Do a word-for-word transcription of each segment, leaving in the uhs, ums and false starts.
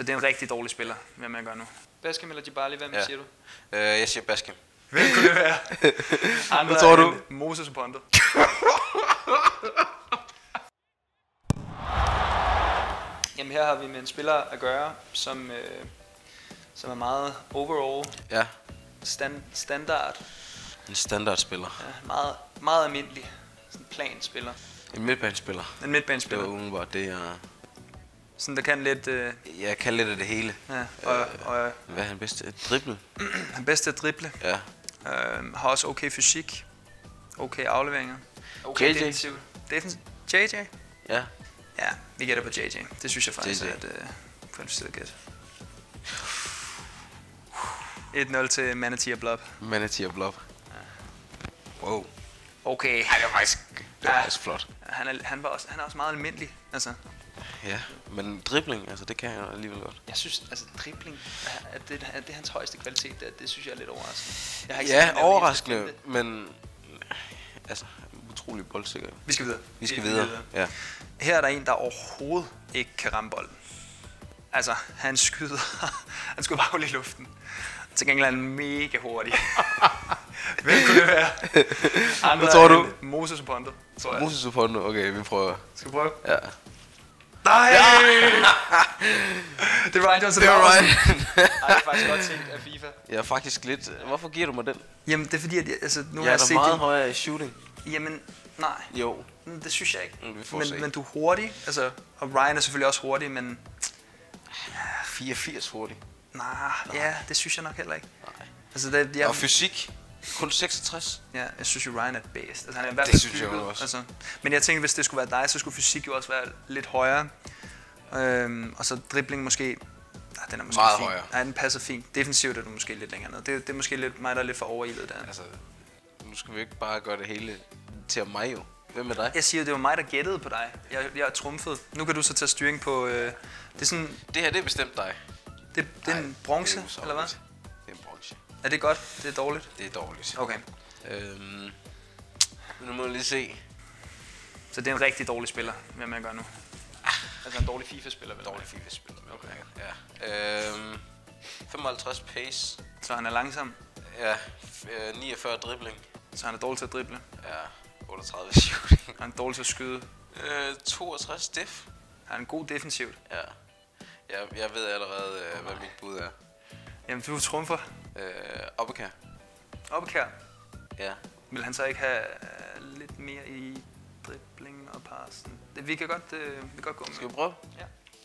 Så det er en rigtig dårlig spiller, hvem jeg gør nu. Baskem eller Djibali, hvem ja. siger du? Øh, jeg siger Baskem. Hvem kunne det være? Hvad tror du? Moses Ponto. Jamen her har vi med en spiller at gøre, som, øh, som er meget overall. Ja. Stand, standard. En standardspiller. Ja, meget, meget almindelig. Sådan en planspiller. En midtbanespiller. En midtbanespiller. Det var umiddelbart det, jeg... Sådan der kan lidt... Øh, jeg kan lidt af det hele. Ja, og, øh, og, hvad er han bedst til? Drible? Han bedst til at drible. Ja. Øh, har også okay fysik. Okay afleveringer. Okay J J. defensiv. Defensiv. J J? Ja. Ja, vi gætter på J J. Det synes jeg faktisk J J. er et øh, kvalificeret gæt. et nul til Manatee og Blob. Manatee og Blob. Ja. Wow. Okay. Ej, det var faktisk, det var Ja. faktisk flot. Han er, han, var også, han er også meget almindelig. Altså. Ja, men dribling, altså det kan jeg alligevel godt. Jeg synes, altså dribling, at det, at det er hans højeste kvalitet, det, det synes jeg er lidt overraskende. Jeg har ikke Ja, set ham overraskende, men altså utrolig boldsikker. Vi skal videre. Vi skal videre, ja. Her er der en, der overhovedet ikke kan ramme bolden. Altså, han skyder, han skyder bare i luften. Til gengæld er han mega hurtig. Hvem kunne det være? Andre Hvad tror du? Moses Ponto, tror jeg. Moses Ponto, okay, vi prøver. Skal vi prøve? Ja. Nej! Ja! Det er Ryan Johnson. Det var Ryan. Ej, det er faktisk godt tænkt af FIFA. Jeg er faktisk lidt... Hvorfor giver du mig den? Jamen, det er fordi, at jeg, altså, nu Jeg har er jeg da set meget din... højere i shooting. Jamen, nej. Jo. Det synes jeg ikke. Mm, vi får men, se. men du er hurtig, altså, og Ryan er selvfølgelig også hurtig, men... fireogfirs hurtig. Nej, ja, det synes jeg nok heller ikke. Nej. Altså, det, jeg, Og fysik? Kun seksogtres? Ja, jeg synes jo, Ryan er bedst. Altså, han er i hvert Det fald synes jeg bygget, også. Altså. Men jeg tænkte, hvis det skulle være dig, så skulle fysik jo også være lidt højere. Øhm, og så dribling måske... Nej, den er måske meget fin. højere. Nej, den passer fint. Defensivt er du måske lidt længere ned. Det, det er måske lidt mig, der er lidt for overilet der. Altså, nu skal vi ikke bare gøre det hele til mig jo. Hvem er dig? Jeg siger, det var mig, der gættede på dig. Jeg, jeg er trumfet. Nu kan du så tage styring på... Øh, det er sådan... Det her, det er bestemt dig. Det, det er en bronze, det er eller hvad? Det er en bronze. Er det godt? Det er dårligt? Det er dårligt. Okay. Øhm, nu må jeg lige se. Så det er en rigtig dårlig spiller, hvem jeg gør nu? Altså en dårlig FIFA-spiller, vel? Dårlig FIFA-spiller. Okay. Ja. Øhm, femoghalvtreds pace. Så han er langsom. Ja. niogfyrre dribling. Så han er dårlig til at drible. Ja. otteogtredive shooting. Han er dårlig til at skyde. Øh, toogtres def. Han er en god defensivt. Ja. Jeg, jeg ved allerede, øh, hvad mit bud er. Jamen, du trumfer. Øh, Oppekær. Oppekær. Ja. Vil han så ikke have uh, lidt mere i dribling og passen? Det, vi kan godt, uh, vi kan godt gå med. Skal vi prøve? Ja.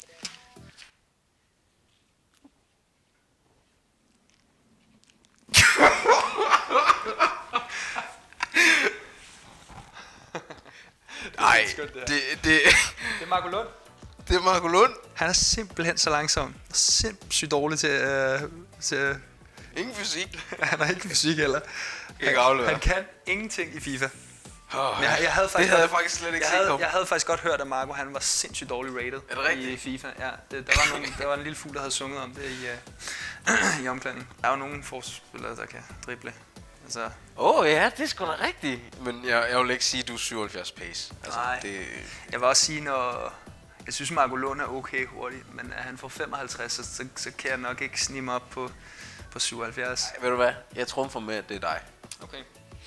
Nej, det, det, det, det er Marco Lund. det er Marco Lund. Han er simpelthen så langsom. Sindssygt dårlig til, uh, til Ingen fysik. han har ikke fysik heller. Ikke aflevere. Han kan ingenting i FIFA. Oh, jeg, jeg havde faktisk det havde jeg faktisk slet ikke jeg set havde, komme. jeg havde faktisk godt hørt, at Marco han var sindssygt dårlig rated Er det rigtigt? i FIFA. Ja, det, der, var nogen, der var en lille fugl, der havde sunget om det i, uh, i omklædningen. Der er jo nogle forspillere, der kan drible. Altså, Åh oh, ja, det er sgu da rigtigt. Men jeg, jeg vil ikke sige, at du er syvoghalvfjerds pace. Altså, nej. Det... Jeg vil også sige, når... Jeg synes, Marco Lund er okay hurtig, men er han får femoghalvtreds, så, så, så kan jeg nok ikke snige mig op på, på syvoghalvfjerds. Ej, ved du hvad? Jeg trumfer med, at det er dig. Okay.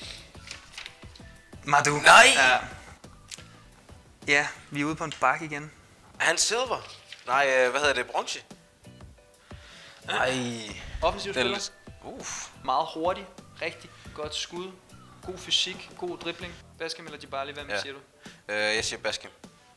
Madu. Nej! Ja. Ja, vi er ude på en bakke igen. Er han silver? Nej, øh, hvad hedder det? Bronze? Nej. Offensiv spiller. Lidt... Uff. Meget hurtig. Rigtig godt skud. God fysik. God dribling. Baskem eller Djibali, hvem Ja. siger du? Øh, jeg siger Baskem.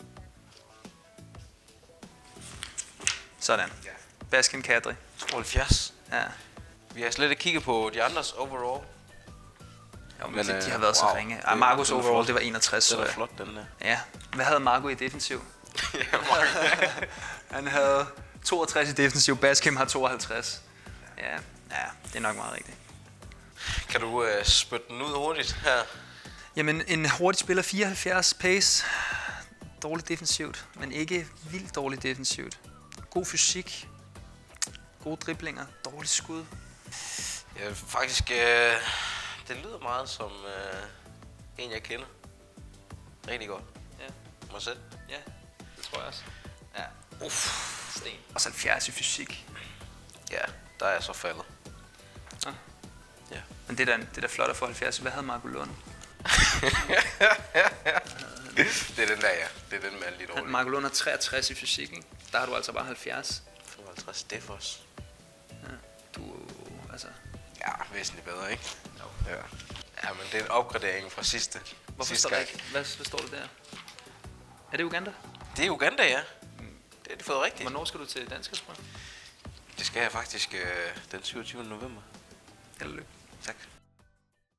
Sådan. Ja. Baskem Kadri. tooghalvfjerds. Ja. Vi har slet ikke kigget på de andres overall. Jo, men, Men, de, de har øh, været så wow. ringe. Det- Ah, Marcos det var overall, flot. det var enogtres. Det Så er ja. flot, den der. Ja. Hvad havde Marco i defensiv? Ja, Marco. Han havde toogtres i defensiv. Baskem har tooghalvtreds. Ja, ja, det er nok meget rigtigt. Kan du øh, spytte den ud hurtigt her? Jamen, en hurtig spiller, fireoghalvfjerds pace. Dårligt defensivt, men ikke vildt dårligt defensivt. God fysik. Gode driblinger. Dårligt skud. Ja, faktisk, øh, det lyder meget som øh, en, jeg kender. Rigtig godt. Ja, Mig selv. ja, det tror jeg også. Ja. Uff. Sten. Også halvfjerds i fysik. Ja, der er jeg så faldet. Ja. Ja. Men det er da, det er da flot at få halvfjerds. Hvad havde Marco Lund? Det er den der, ja. Det er den med alle de dårlige. Marco Lund har treogtres i fysik, ikke? Der har du altså bare halvfjerds. femoghalvtreds, det er for os. Ja. Du, altså... Ja, væsentligt bedre, ikke? Jo. Ja. Ja, men det er en opgradering fra sidste. Hvorfor sidste står der gang. ikke? Hvad, hvad står der der? Er det Uganda? Det er Uganda, ja. Det har de fået rigtigt. Hvornår skal du til danskhedsprøve? Det skal jeg faktisk øh, den syvogtyvende november. Held og lykke. Tak.